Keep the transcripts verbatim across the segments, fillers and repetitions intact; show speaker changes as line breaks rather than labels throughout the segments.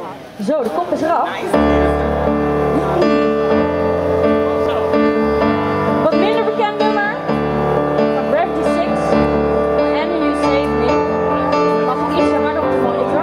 Zo, de kop is eraf. Wat minder bekend nummer van Gravity Six. And You Save Me. Mag ik iets harder op de monitor?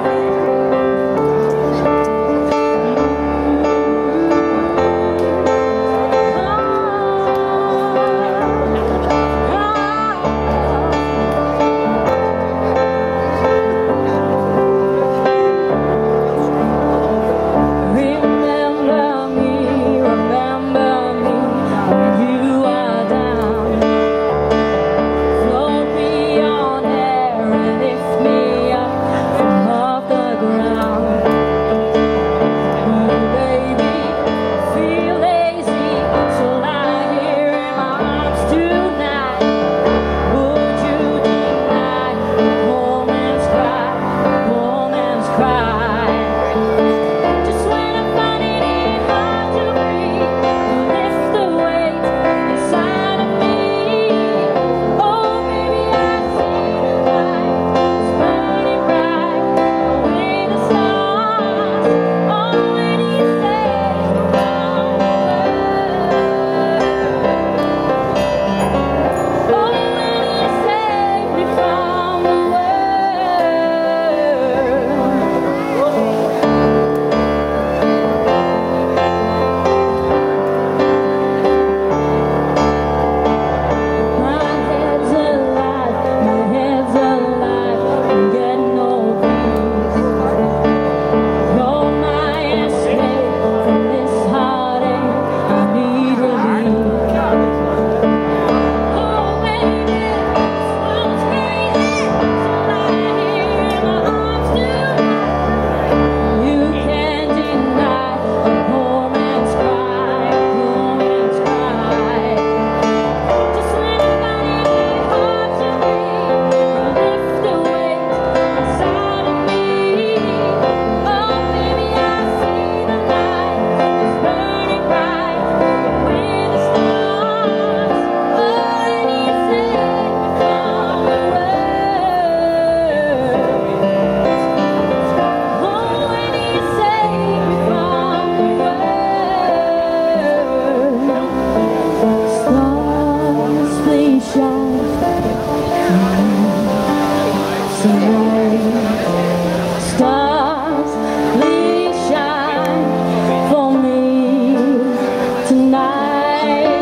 Stars, please shine for me tonight.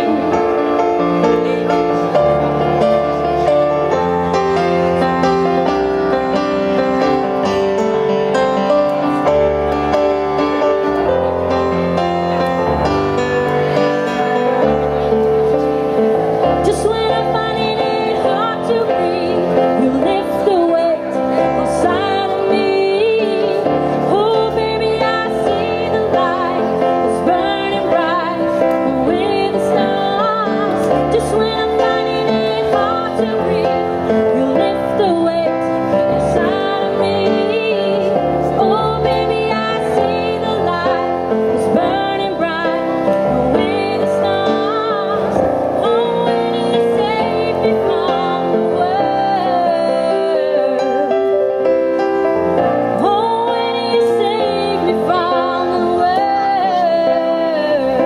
Just when I'm finding it hard to breathe, you lift the weight inside of me. Oh baby, I see the light, it's burning bright with the stars. Just when I'm finding it hard to breathe, you lift the weight inside of me. Oh baby, I see the light, it's burning bright with the stars. Oh, when you save me from the world. Oh, when you save me from the world.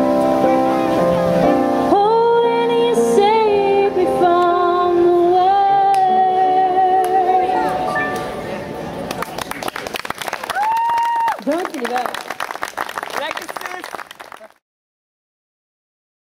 Oh, when you save me from the world. Dank jullie wel.
Lekker.